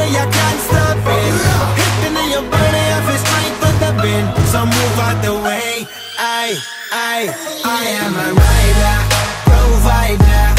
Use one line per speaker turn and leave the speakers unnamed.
way I can't stop it. Hitting in your body, I feel strength with the wind. So move out the way. I am a rider, provider.